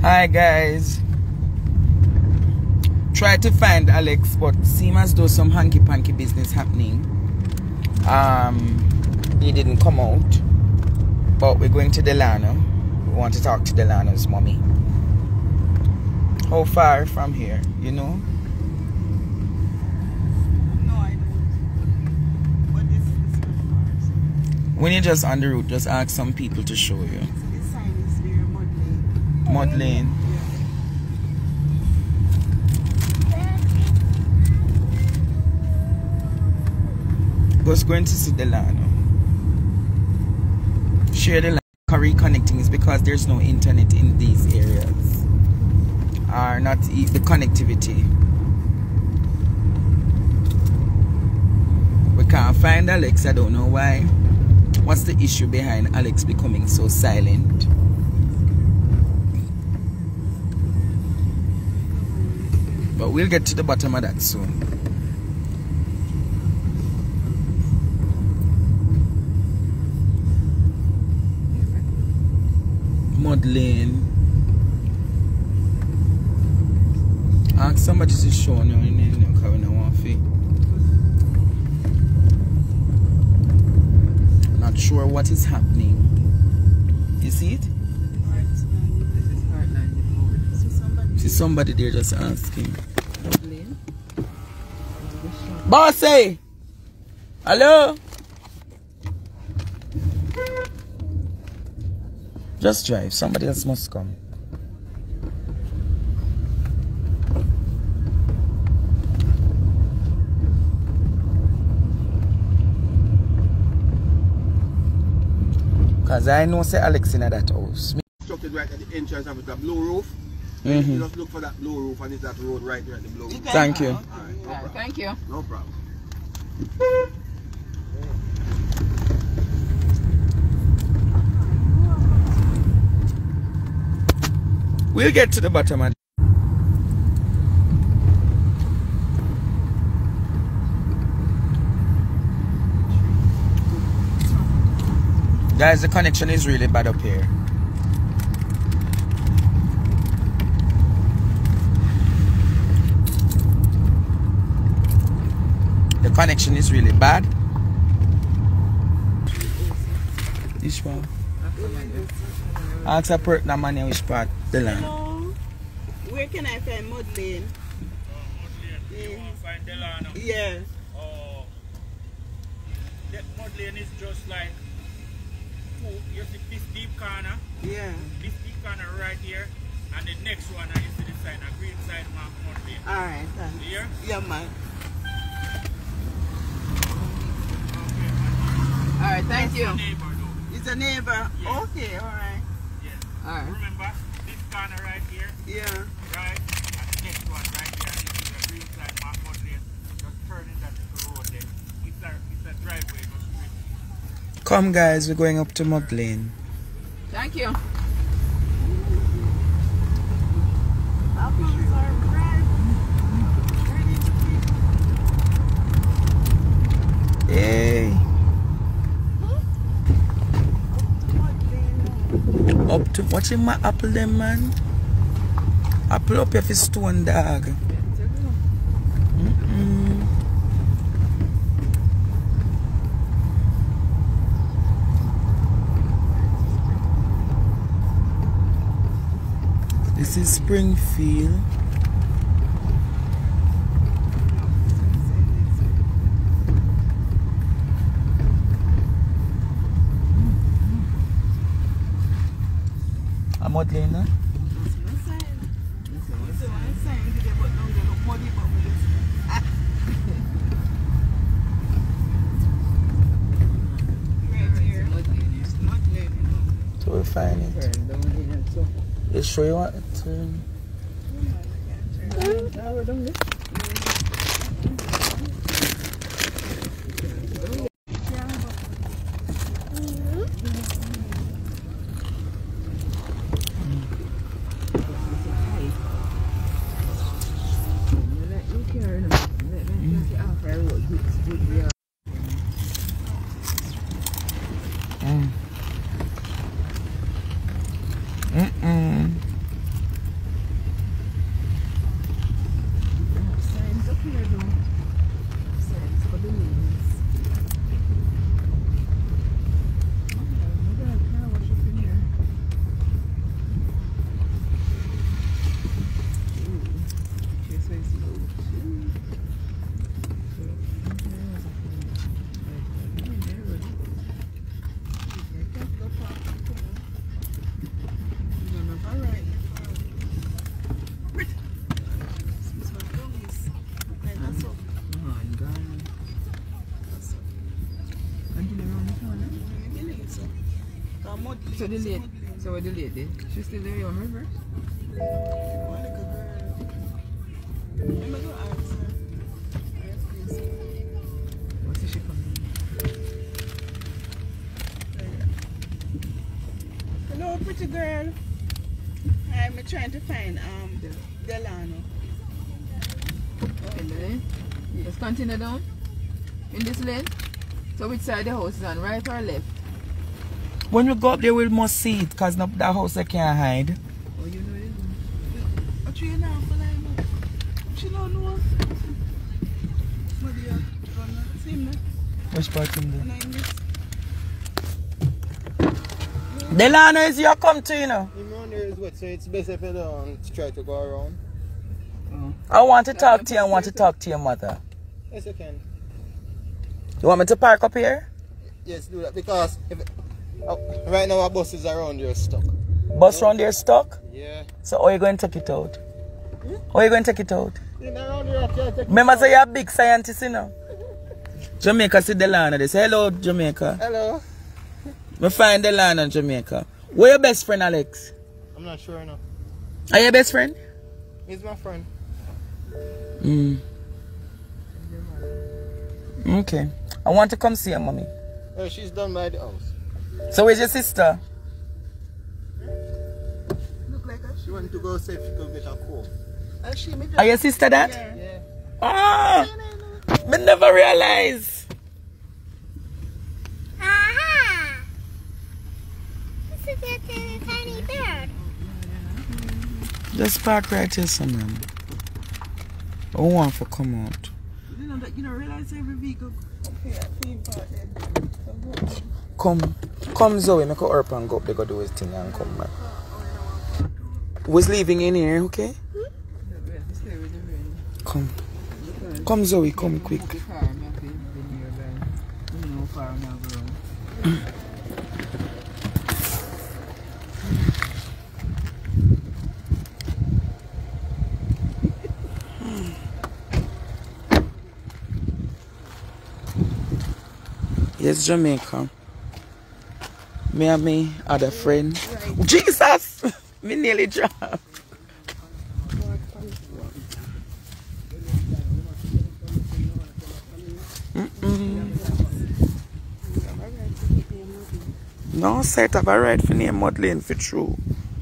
Hi guys. Try to find Alex, but seems as though some hanky-panky business happening. He didn't come out, but we're going to Delano. We want to talk to Delano's mommy. How far from here, you know? No, I don't. But this is pretty far. When you're just on the route, just ask some people to show you. So this sign is near Mud Lane. Mud Lane. Just going to see Delano. Share the line. Reconnecting is because there's no internet in these areas, or not the connectivity. We can't find Alex. I don't know why. What's the issue behind Alex becoming so silent? But we'll get to the bottom of that soon. Mud Lane. Ask somebody to show you in because we don't want to. Not sure what is happening. You see it? See somebody there just asking. Bossy! Hello? Just drive. Somebody else must come. Because I know say Alex in that house. Constructed right at the entrance of the blue roof. You just look for that blue roof and it's that road right there at the blue roof. Thank you. Alright, no problem. Thank you. No problem. We'll get to the bottom of it. Guys, the connection is really bad up here. The connection is really bad. This one. Ask a person money which part Delano. Hello. Where can I find Mud Lane? Mud Lane. Yeah. You want to find Delano? Yeah. Oh. That Mud Lane is just like you see this deep corner. Yeah. This deep corner right here. And the next one, and you see the sign, a green sign mark Mud Lane. Alright, thanks. Here? Yeah, man. Okay. Alright, thank you. That's the neighbor though. It's a neighbor. Yes. Okay, alright. Yes. Alright. Remember this corner right here? Yeah. Right? And the next one right here. And you see the green sign mark Mud Lane. Just turn in that little road there. It's a driveway. Just straight. Come guys, we're going up to Mud Lane. Thank you. Apples are ripe. Ready to pick. Hey. Up to watching my apple them man. Apple up here for stone dog. This is Springfield. I'm Mud Lane, huh? So we'll find it. You sure you want it to? So the lady, so the lady, she's still there on reverse? One little girl. I'm going to ask her. What's she coming? Hello, pretty girl. I'm trying to find Delano. Okay, let's continue down in this lane. So which side the house is on, right or left? When we go up there, we must see it because that house I can't hide. Oh, you know it? What you now for like? She don't know. Maybe see him. Which part in there? No, in this. Delano is your come to, you know. The round there is wet, so it's best if you don't try to go around. I want to talk to you. I want to talk to your mother. Yes, you can. You want me to park up here? Yes, do that because right now our buses around here stuck. Bus round there stuck? Yeah. So how are you going to take it out? How are you going to take it out? Around here, I can't take it Remember, out. say you're a big scientist, you know. Jamaica see Delano. They say hello, Jamaica. Hello. We find Delano in Jamaica. Where your best friend, Alex? I'm not sure now. Are you your best friend? He's my friend. Okay. I want to come see your mommy. Oh, she's done by the house. So where's your sister? Look like a She went to go see if she could get a call. she me Are your sister that? Yeah. Ah! Me never realize. Aha! This is a tiny bird. Just park right here somewhere. I want to come out. You know that you don't realize every vehicle up here theme park then. Come Zoe, make her up and go up there, go do his thing and come back. Was leaving in here, okay? Come. Come Zoe, come quick. Yes, Jamaica. Me and me other friend. Right. Jesus! Me nearly dropped. No, set up a right for near mud lane for true.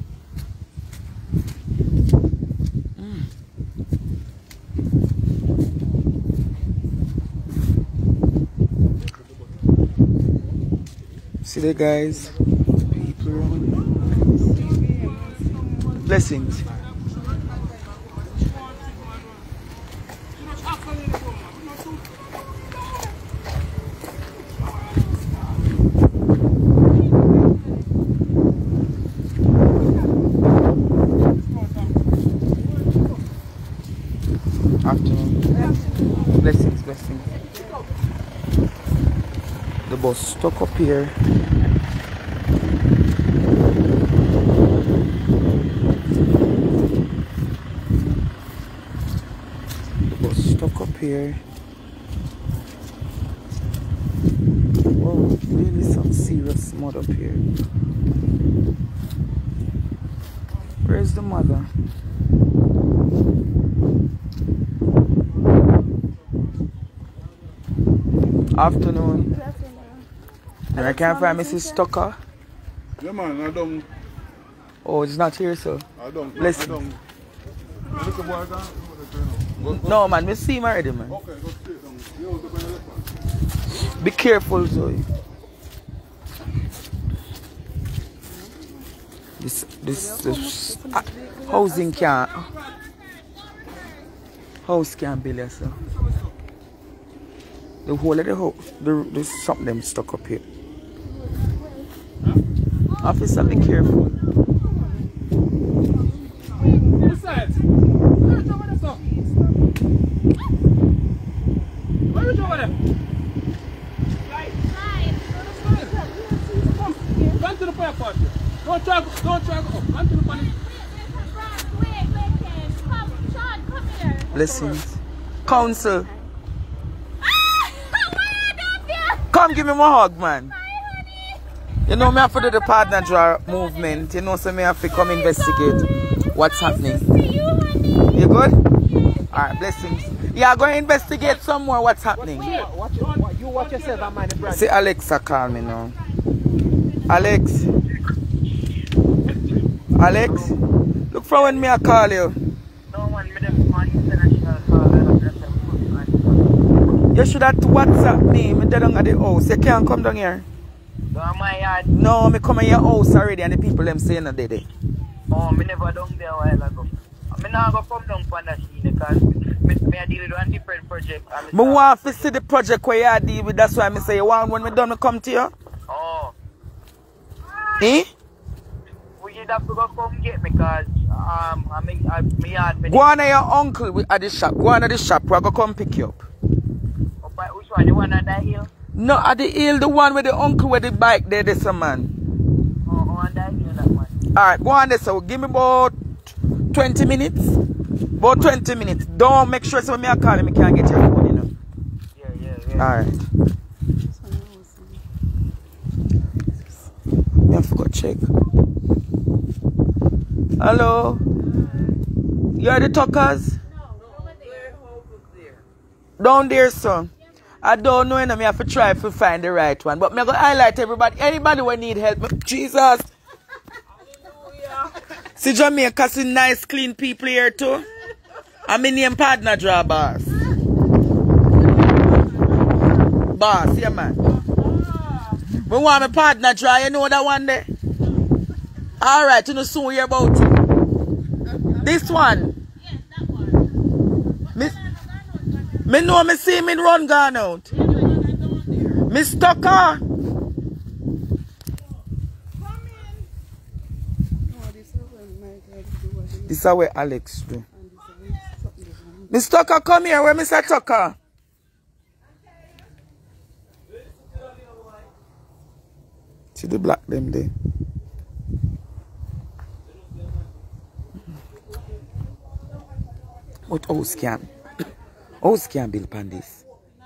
See the guys, people around. Blessings. Afternoon. Blessings, blessings. The bus stuck up here. The bus stuck up here. Whoa, really some serious mud up here. Where's the mother? Afternoon. And I can't find Mrs. Tucker. Yeah, man, I don't. Oh, it's not here, sir. I don't. Listen. I don't. Look at boy down. No, man, we see him already, man. Okay, go straight down. You go to the left one. Be careful, Zoe. This housing can't. House can't build yourself. The whole of the house, there's something them stuck up here. Officer, be careful. What's that? Where you over there, sir? Where you over there? Slide. Come, run to the fire part. Don't try to go up. Run to the fire. Wait, come, Sean, come here. Blessings. Council. Come give me my hug, man. You know, me have to do the partner draw movement. You know, so me have to come investigate what's happening. You good? Alright, blessings. Yeah, go investigate some more what's happening. You watch yourself and mind the brand. See, Alexa call me now. Alex. Alex? Look for when me I call you. No one, me them international call. You should have WhatsApp me. Me dead at the house. You can't come down here. No, my yard. No, me come in your house already and the people them saying that they. Oh, me never done there a while ago. Me now go come down for the scene because me I deal with one different project. Me want to see the project where you deal with. That's why I say you want when me done me come to you. Oh. Eh? We have to go come get me because me yard. Go on to your uncle at the shop. Go on to the shop. We're going to come pick you up. Which one? The one at the hill? No, at the hill, the one with the uncle with the bike there, there's a man. Oh, on that hill, that one. Alright, go on there, so give me about 20 minutes. About 20 minutes. Don't make sure so when I call him, I can't get your phone, you know. Yeah. Alright. I have to go check. Hello? You are the Tuckers? Down there, son. I don't know, and I have to try to find the right one. But I'm going to highlight everybody. Anybody who need help. Jesus. See Jamaica, see nice, clean people here too. I'm in name partner draw boss. Boss, yeah man. We want my partner draw, you know that one there? Alright, you know soon hear about it. This one. Yes, that one. Me know me see me run gone out. Miss Tucker. This is where Alex do. Miss Tucker, come here. Where Mr. Tucker? See the black them there. What house can build pan this?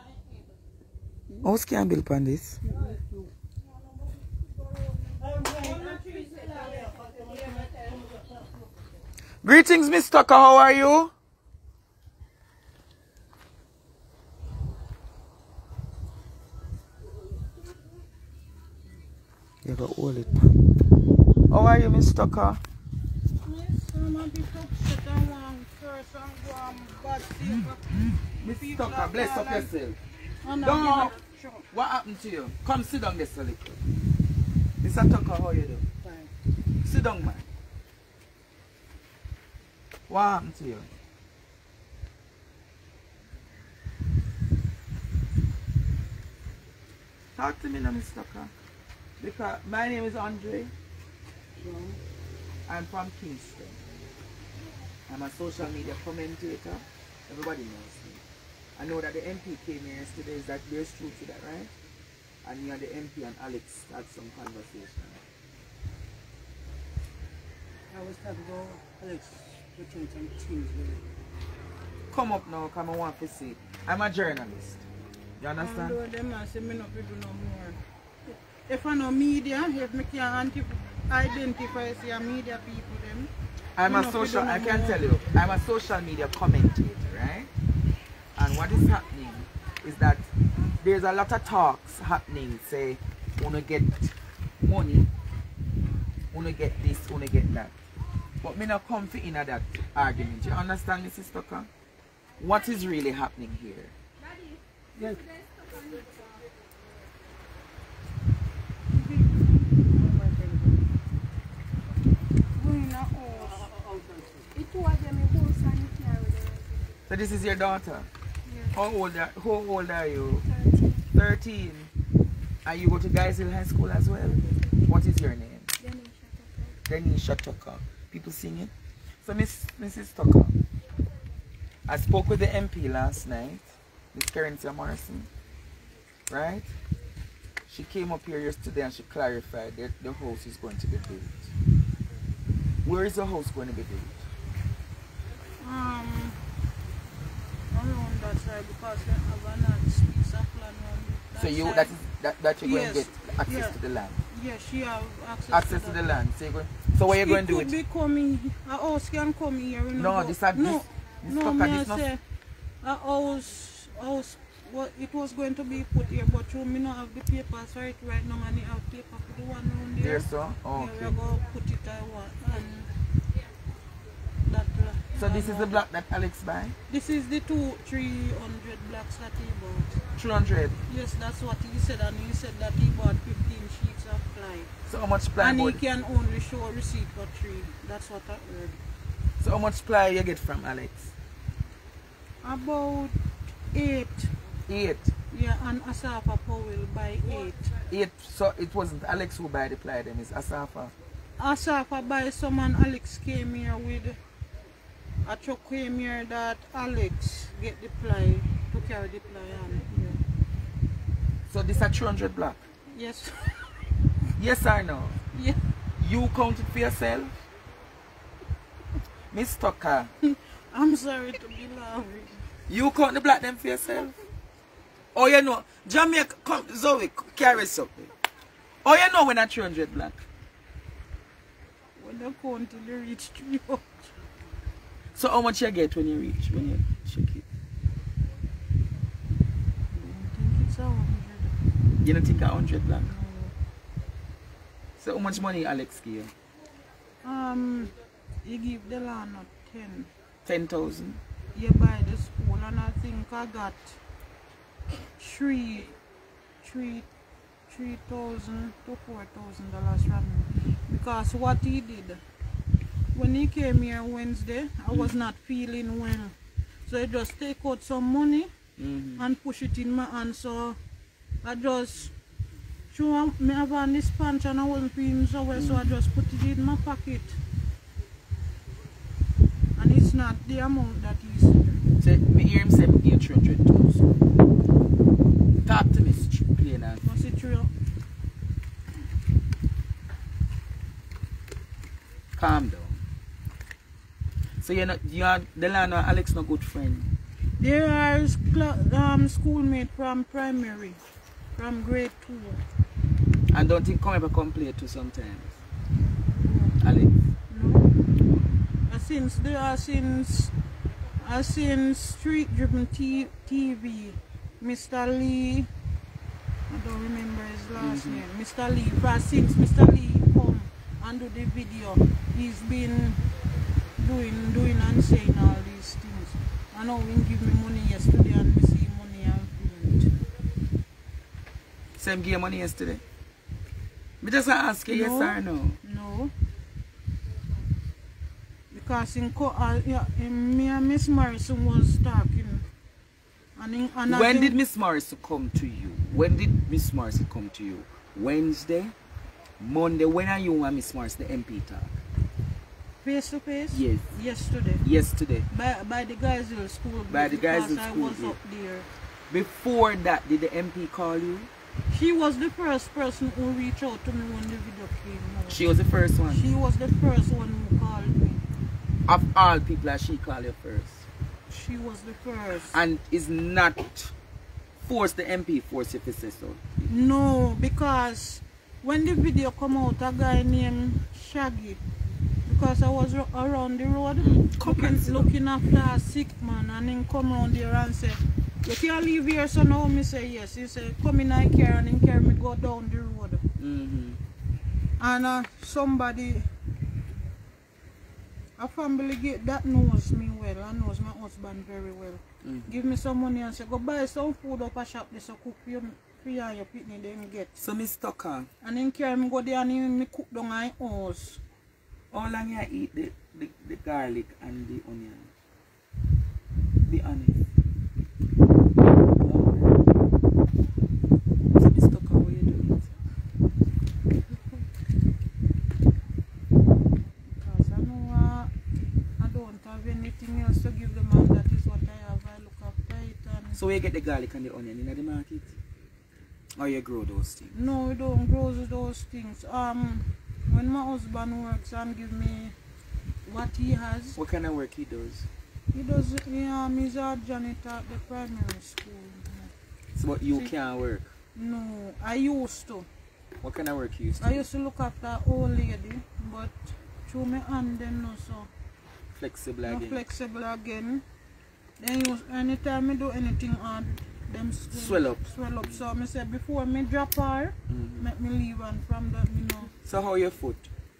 House can build pan this? Greetings, Miss Tucker. How are you? You got all it. How are you, Miss Tucker? Miss Tucker, bless up yourself. No. What happened to you? Come sit down this a little. Mr. Tucker, how you do? Fine. Sit down, man. What happened to you? Talk to me now, Mr. Tucker. Because my name is Andre. I'm from Kingston. I'm a social media commentator. Everybody knows me. I know that the MP came here yesterday. Is that there's truth to that, right? And you and the MP and Alex had some conversation. I was talking about Alex putting some things with. Come up now, come I want to see. I'm a journalist. You understand? I them and say me not people no more. If I know media, if me can identify see a media people them. I'm a social, I can tell you, I'm a social media commentator, right? And what is happening is that there's a lot of talks happening, say, wanna get money, wanna get this, wanna get that. But me not come in that argument. You understand, Mrs. Tucker? What is really happening here? Yes. So this is your daughter? Yes. How old are you? 13. 13. And you go to Guys Hill High School as well? What is your name? Denisha Tucker. People sing it? So Mrs. Tucker, I spoke with the MP last night, Miss Karencia Morrison, right? She came up here yesterday and she clarified that the house is going to be built. Where is the house going to be built? Around that side because they have a nice piece of land. So you that you're going to get access to the land. Yeah, she have Access to the land. So what you going to do with with it? A house can come here. You know, no, this is no, me I this not. say a house. What it was going to be put here, but you me not have the papers for it right now, and you have paper for the one around there. There, so? Oh, yeah, okay. we're going to put it I want. And that so this is the block that Alex buy? This is the 300 blocks that he bought. 300? Yes, that's what he said, and he said that he bought 15 sheets of ply. So how much ply? And he can only show a receipt for 3. That's what I heard. So how much ply you get from Alex? About 8. 8? Yeah, and Asafa Powell buy 8. 8? So it wasn't Alex who buy the ply, then it's Asafa? Asafa buy some, and Alex came here with a truck came here that Alex get the ply to carry the ply on. Yeah. So this a 300 block? Yes. Yes or no? Yeah. You counted for yourself? Miss Tucker. I'm sorry to be laughing. You count the block them for yourself? Oh, you know, Jamaica, come, Zoe, carry something. Oh, you know when a 300 block? When I count till you reach 300. So how much you get when you check it? I don't think it's 100. You don't think 100 block? No. So how much money Alex give you? He give Delano 10. 10,000? You buy the school, and I think I got 3,000 to $4,000 from him. Because what he did, when he came here Wednesday, I was not feeling well. So I just take out some money and push it in my hand. So I just me have on this punch, and I wasn't feeling so well, so I just put it in my pocket. And it's not the amount that he said. So me hear him say me get 300,000. Talk to me plain and Was it true? calm down. So you are Delano and Alex no good friend? They are schoolmate from primary, from grade 2. And don't think come ever come play too sometimes? Alex? No. Since Street Driven TV, Mr. Lee, I don't remember his last name, Mr. Lee, but since Mr. Lee come and do the video, he's been doing and saying all these things. I know he give me money yesterday, and we see money and payment. Same give you money yesterday? Me just ask you yes or no? No. Because me and Miss Morrison was talking. When did Miss Morrison come to you? When did Miss Morrison come to you? Wednesday? Monday? When are you and Miss Morrison the MP talk? Face to face? Yes. Yesterday. Yesterday. By the guys in school. By the guys in school. I was up there. Before that, did the MP call you? She was the first person who reached out to me when the video came out. She was the first one? She was the first one who called me. Of all people that she called you first? She was the first. And is not forced the MP force you to say so? No, because when the video come out, a guy named Shaggy, because I was around the road looking after a sick man, and then come around there and say, you can't leave here, so now me say yes. He said, come in I care, and he carry me go down the road. And somebody, a family that knows me well, and knows my husband very well, give me some money and say, go buy some food up a shop, so cook you for you and your picnic, then get. So Miss Tucker? And then carry me go there and me cook down my house. How long you eat the garlic and the onion? Be honest. So Miss Tucker, how you do it? Because I know I don't have anything else to give them, and that is what I have. I look after it. And so where you get the garlic and the onion? In the market? Or you grow those things? no, we don't grow those things. When my husband works and give me what he has. What kind of work he does? He does, he's a janitor at the primary school. So but you can't work? No, I used to. What kind of work you used to I do? used to look after old lady, but through my hand then no so. Flexible No again. flexible again. Then anytime I do anything hard, them Swell up. Swell up. So I said before me drop her, make me leave and from that me know. So how your foot?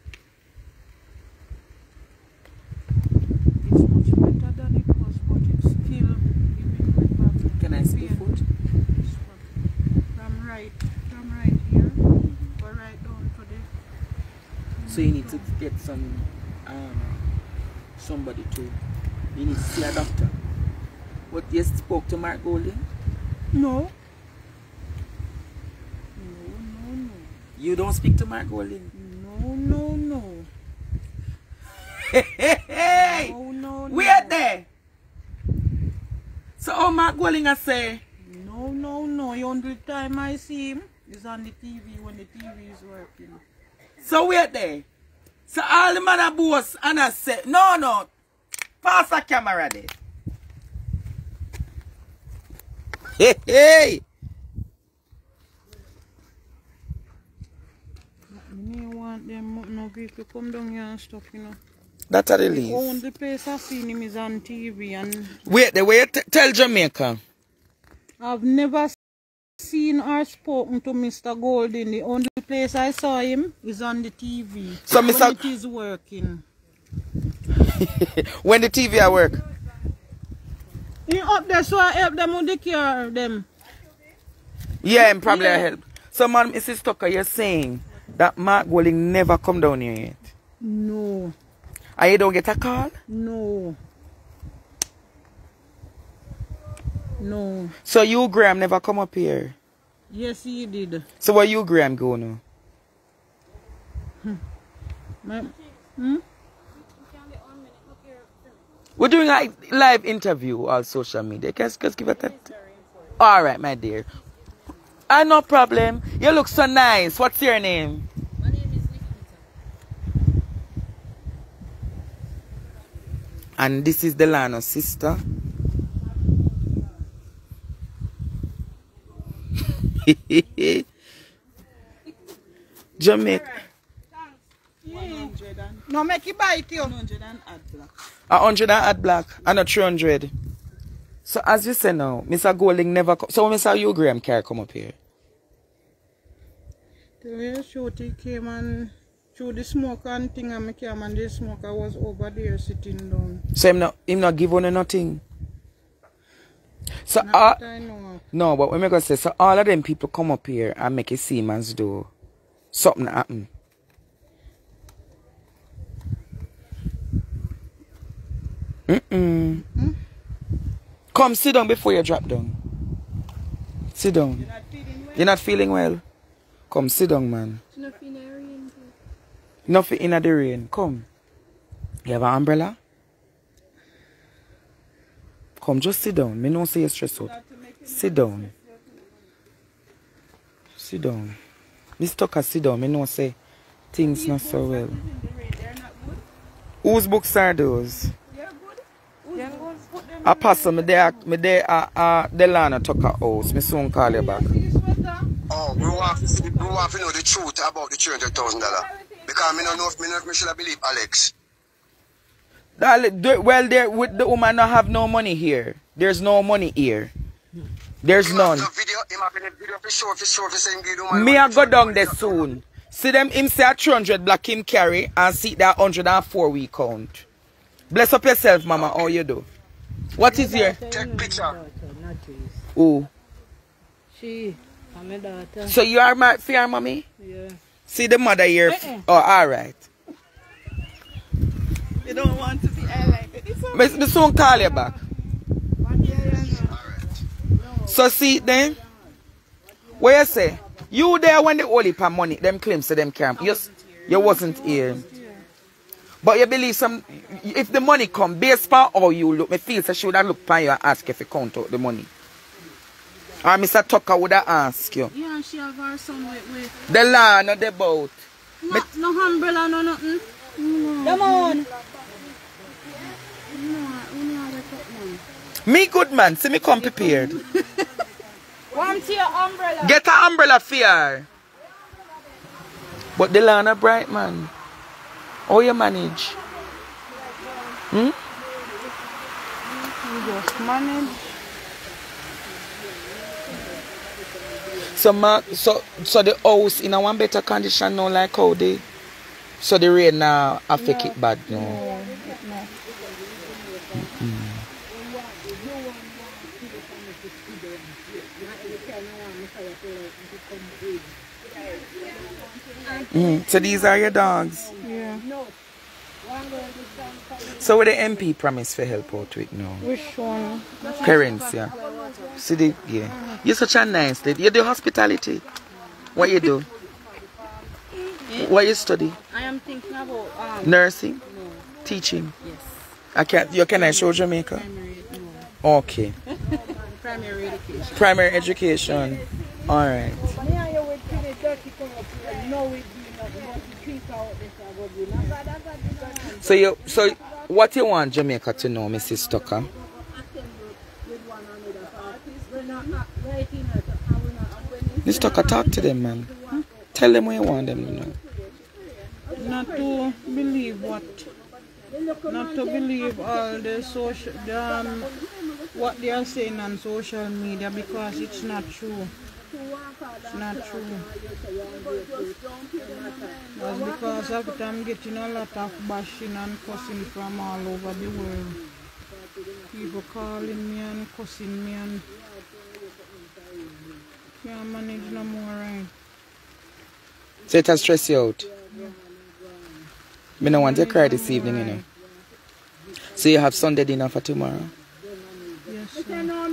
It's much better than it was, but it's still giving me problem. Can I see the foot? From right here, go right down to the. So you need to get somebody to. You need to see a doctor. What, you spoke to Mark Golding? No. You don't speak to Mark Golding? No. Hey! No. Wait there! So how Mark Golding I say? No. The only time I see him is on the TV when the TV is working. So wait there. So all the man are boss and I say, no. Pass the camera there. Hey! I want them no people come down here and stuff, you know. That's a The release. only place I've seen him is on TV and Wait the way tell Jamaica. I've never seen or spoken to Mr. Golden. The only place I saw him is on the TV. So when Mr. it is working. When the TV at work? He up there so I help them with the care them. Yeah, and probably I help. So man, Mrs. Tucker, you're saying that Mark Golding never come down here yet? No. And you don't get a call? No. So you, Graham, never come up here? Yes, he did. So where you, Graham, go now? We're doing a live interview on social media. Can you just give it that? Alright, my dear. No problem. You look so nice. What's your name? My name is Nikita. And this is Delano's sister. Jamaica. No, make it bite you. 100 and add black. And a 300. So as you say now, Mr. Golding never come. So when Mr. Hugh Graham can come up here? The shorty came and threw the smoke and thing and me came and the smoker was over there sitting down. So him not give on nothing. So Not that I know of. no, but when me go say, so all of them people come up here and make it seem as though something happen. Come sit down before you drop down. Sit down. You're not feeling well? Come sit down, man. Nothing in the rain. Come. You have an umbrella? Come, just sit down. Me don't say you're stressed out. Sit down. Sit down. Miss Tucker, sit down. Me don't say things not so well. Whose books are those? I pass me there Delano Tucker house. Me soon call you back. Oh, we want to know the truth about the $300,000. Because I don't know if me should have believed Alex. Well, there with the woman not have no money here. There's no money here. There's none. Me I go down there soon. See them him say a 300 black him carry and see that 104 we count. Bless up yourself, mama. How you do? What is your? Take picture. Who? She, I'm a daughter. So you are my fair mommy? Yeah. See the mother here. Oh, all right. You don't want to be highlighted. Me soon call you back. So see then, what you say? You there when the only pa money, them claims to them camp. You wasn't here. But you believe some, if the money come based on how you look, me feel so she would have looked on you and ask if you count out the money. Or Mr. Tucker would have asked you. Yeah, she have her son with. The land or the boat. No umbrella, no nothing. No. Come on. Me good man, see me come prepared. Want your umbrella? Get an umbrella for her. But Delano bright man. How you manage? Hmm? We just manage. So the house in a one better condition now, like how they. So the rain now affect it bad now. No. So these are your dogs. Yeah. So what the MP promise for help out with now? Which one? Parents, yeah. See the yeah. You're such a nice lady. You do hospitality. What you do? What you study? I am thinking about Nursing? no. Teaching? Yes. You can I show Jamaica? Primary no. Okay. Primary education. Primary education. Alright. So what you want Jamaica to know, Mrs. Tucker? Mrs. Tucker, talk to them, man. Tell them what you want them to know. Not to believe what? Not to believe all the social, what they are saying on social media, because it's not true. It's not true. That's because of I'm getting a lot of bashing and cussing from all over the world. People calling me and cussing me and can't manage no more, right? So it has stressed you out? I don't want you to cry this evening, you know. So you have Sunday dinner for tomorrow? Yes, sir.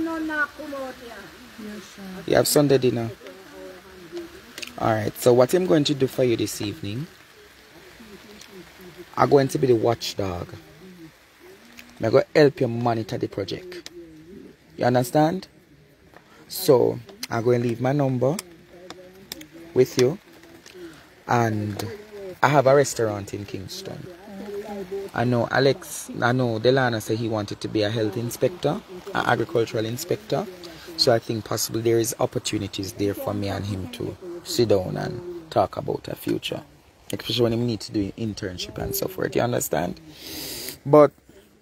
Yes, sir. You have Sunday dinner? Alright, so what I'm going to do for you this evening, I'm going to be the watchdog. I'm going to help you monitor the project. You understand? So, I'm going to leave my number with you. And I have a restaurant in Kingston. I know Delano said he wanted to be a health inspector, an agricultural inspector. So I think possibly there is opportunities there for me and him to sit down and talk about a future. Especially when we need to do internship and so forth, you understand? But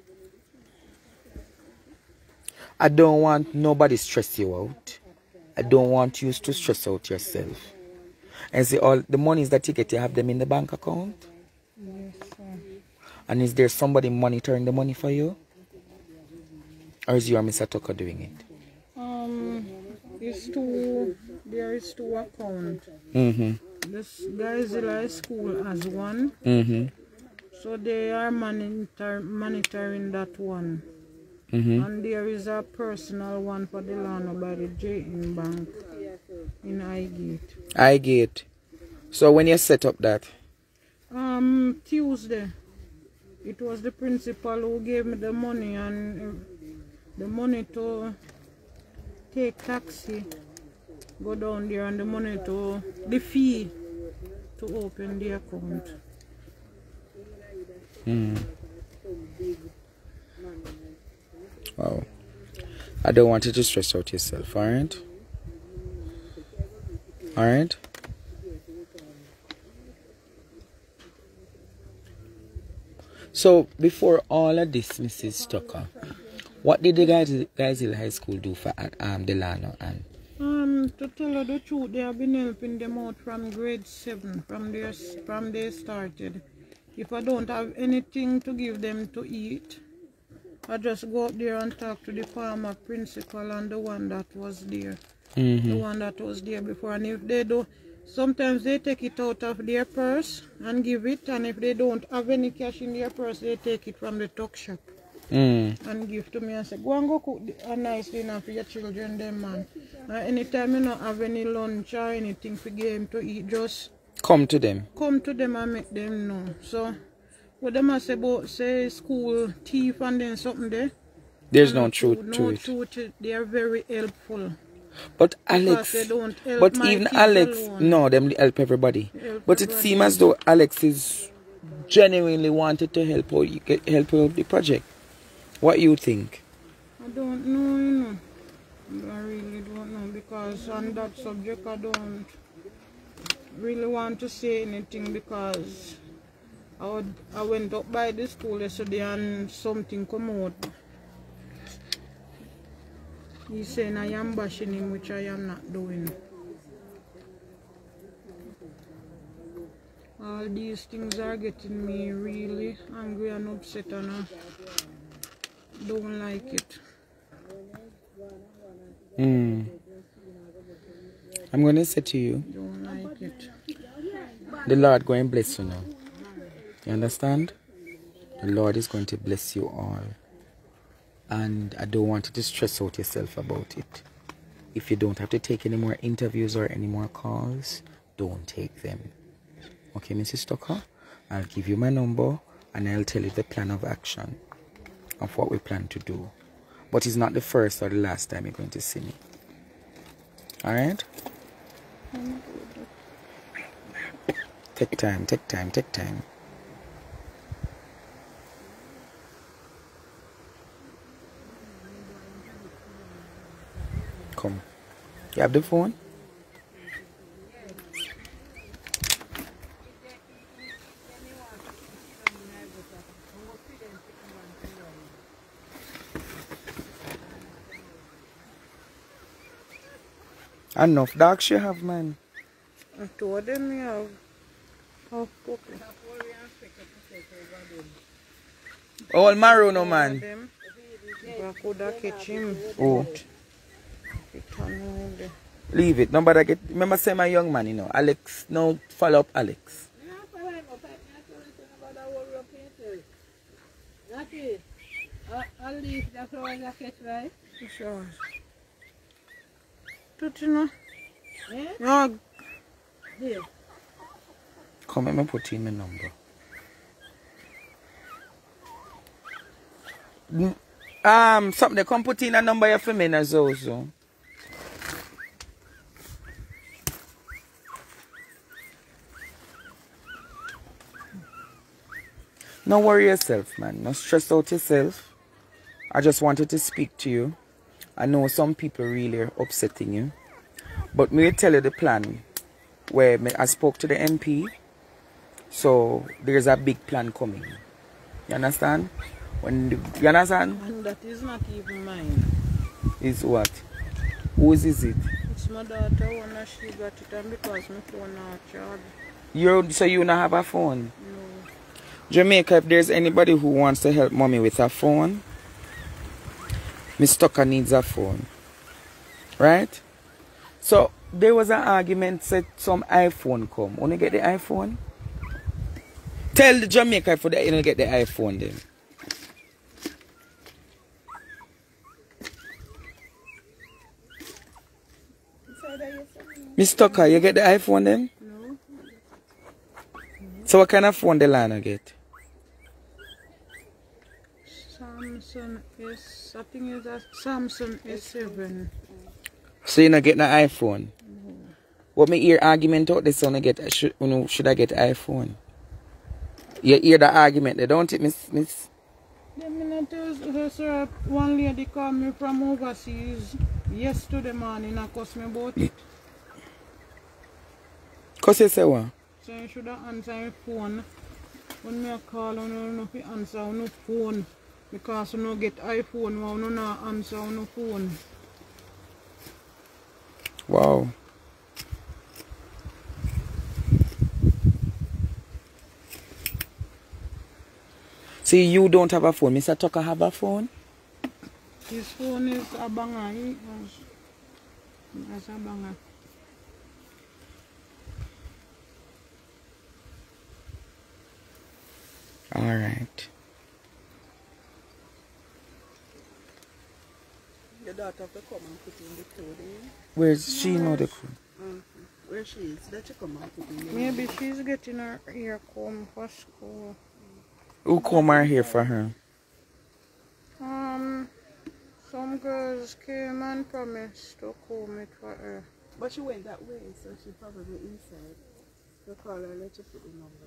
I don't want nobody to stress you out. I don't want you to stress out yourself. And see, all the monies that you get, you have them in the bank account? Yes, sir. And is there somebody monitoring the money for you? Or is you or Mr. Tucker doing it? There is two accounts. This guys in high school has one. So they are monitoring that one. And there is a personal one for Delano by the JN Bank in Highgate. Highgate. So when you set up that? Tuesday. It was the principal who gave me the money and the money to take taxi, go down there, and the fee to open the account. Wow. I don't want you to stress out yourself, alright? Alright? So, before all of this, Mrs. Tucker, what did the guys in high school do for Delano and? To tell you the truth, they have been helping them out from grade 7, from they started. If I don't have anything to give them to eat, I just go up there and talk to the farmer principal and the one that was there. The one that was there before. And if they do, sometimes they take it out of their purse and give it. And if they don't have any cash in their purse, they take it from the tuck shop and give to me and say, go and go cook a nice dinner for your children, them man. Anytime you don't have any lunch or anything for them to eat, just come to them. Come to them and make them know. So what them say about say school thief and then something there? There's no truth to it. No truth. They are very helpful. But Alex, even Alex, alone. no, them help everybody. But it seems as though Alex is genuinely wanted to help you with the project. What you think? I don't know, you know. I really don't know, because on that subject I don't really want to say anything because I went up by the school yesterday and something come out. He's saying I am bashing him, which I am not doing. All these things are getting me really angry and upset, and I don't like it. I'm going to say to you, Don't like it. the Lord going to bless you now. You understand? The Lord is going to bless you all. And I don't want you to stress out yourself about it. If you don't have to take any more interviews or any more calls, don't take them. Okay, Mrs. Tucker? I'll give you my number and I'll tell you the plan of action of what we plan to do. But it's not the first or the last time you're going to see me. Alright? Take time, take time, take time. Come. You have the phone? Enough dogs you have, man. I told them you have half puppy. All marrow no, man. I could have catch him. Oh. Leave it. Nobody get. Remember, say my young man, you know, Alex. No, follow up, Alex. I'll leave the flowers I catch, right? Sure. Don't you know? Yeah? No. There. Come, let me put in my number. Something they come put in a number for me as also. Don't worry yourself, man. Don't stress out yourself. I just wanted to speak to you. I know some people really are upsetting you. But me tell you the plan where I spoke to the MP. So there's a big plan coming. You understand? You understand? And that is not even mine. Is what? Whose is it? It's my daughter when she got it, and because my phone not charged. So you don't have a phone? No. Jamaica, if there's anybody who wants to help mommy with a phone, Miss Tucker needs a phone. Right? So there was an argument said some iPhone come. Wanna get the iPhone? Tell the Jamaica for that you don't get the iPhone then. Miss Tucker, you get the iPhone then? No. So what kind of phone Delano get? Samsung S, I think it's a Samsung S7. So you're not getting an iPhone? No. What me hear argument out this one get should I get iPhone? You hear the argument they don't it, Miss? The minute sir, one lady called me from overseas yesterday morning and cussed me about it. Cause you say what? So you should have answered my phone. When me call you don't answer on the phone. Because you don't get iPhone, you don't answer on the phone. Wow. See, you don't have a phone. Mr. Tucker have a phone? His phone is a banger. He has a banger. All right. Your daughter have to come and put in the code, eh? Where's she know the code? Where she is, that you come and put in the Maybe she's getting her hair comb for school. Who come her here for her? Some girls came and promised to comb it for her. But she went that way, so she probably inside. So call her, let you put the number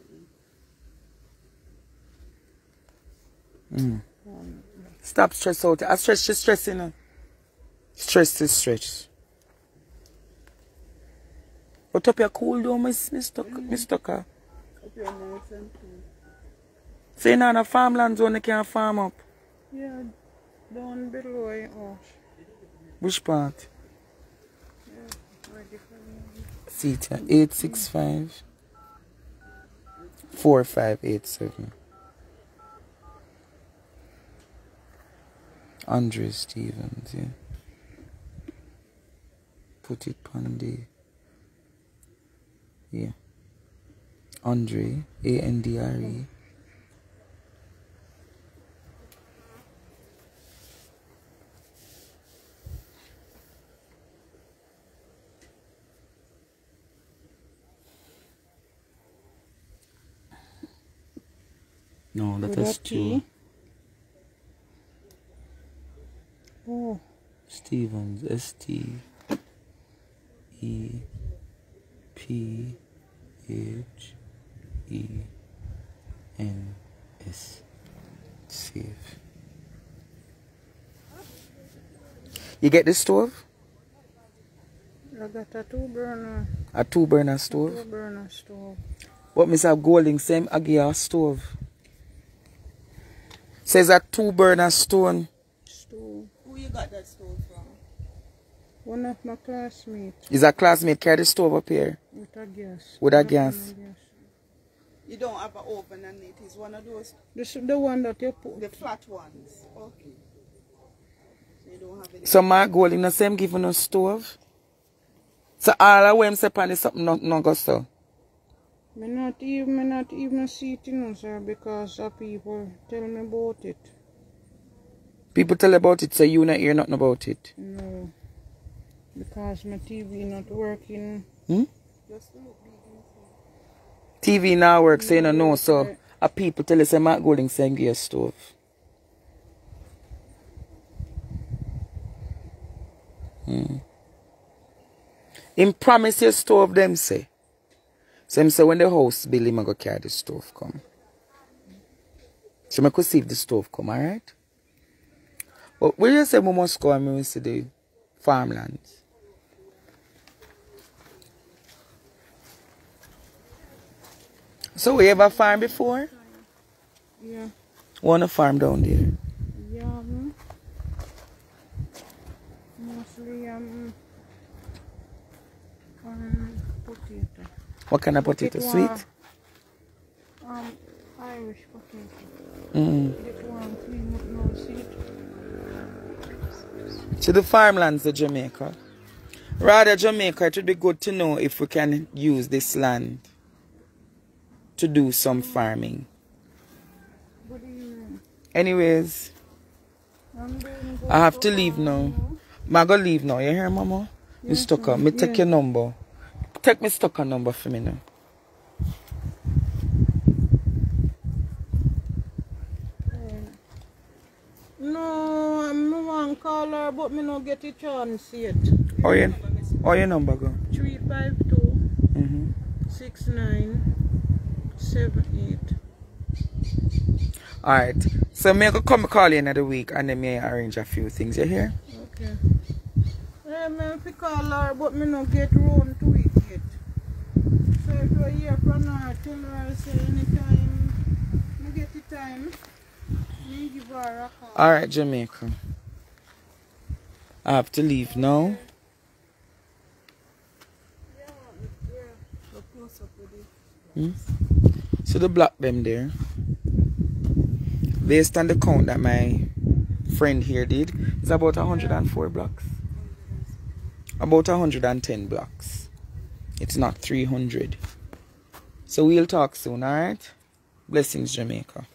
in. Stop stress out. I stress, she's stressing. Stress is stress. But up here cool though, Miss Tucker. Up here nice and cool. So you know in a farmland zone you can farm up? Yeah, down below your house. Which part? Yeah, ready for me. See it here. 865 4587. Andre Stevens, yeah. Put it on the, yeah. Andre, Andre. No, that is two. Oh. Stevens, STEPHENS. Save. You get the stove? I got a 2-burner. A 2-burner stove? 2-burner stove. But Mr. Golding same I give you a stove. Says a 2-burner stove. Who you got that stove from? One of my classmates. Is a classmate carry the stove up here? With a gas. With a gas. You don't have an oven and it is one of those. This is the one that you put. The flat ones. Okay. So you don't have any. So my Golding the same giving us stove? So all of them say pan is something no go so? Me not even see it, you know, sir, because people tell me about it. People tell about it, so you not hear nothing about it? No. Because my TV not working. TV now works, so you don't know, so people tell us say Mark Golding send you a stove. Him promise your stove, them say. So him say when the house bill, him go carry the stove come. So I could see if the stove come, alright? But when you say we must go and we see the farmlands. So we ever farm before? Yeah. Want to farm down there? Yeah. Mostly potato. What kind of potato? Sweet? Irish potato. Mm. It one clean up no seed. To the farmlands of Jamaica. Rather Jamaica, it would be good to know if we can use this land to do some farming. Anyways, I have to leave now. I go leave now. You hear, Mama? Miss Tucker, me take your number. Take Miss Tucker number for me now. No, I want to call her, but me not get a chance yet. Oh, your number go? 352 6978. Alright. So me go come call you another week and then me arrange a few things. You hear? Okay. Yeah, me fi call her, but me not get round to it yet. So if you hear from her, tell her say anytime me get the time, me give her a call. Alright, Jamaica. I have to leave now. So the block them there. Based on the count that my friend here did, it's about 104 blocks. About 110 blocks. It's not 300. So we'll talk soon, alright? Blessings, Jamaica.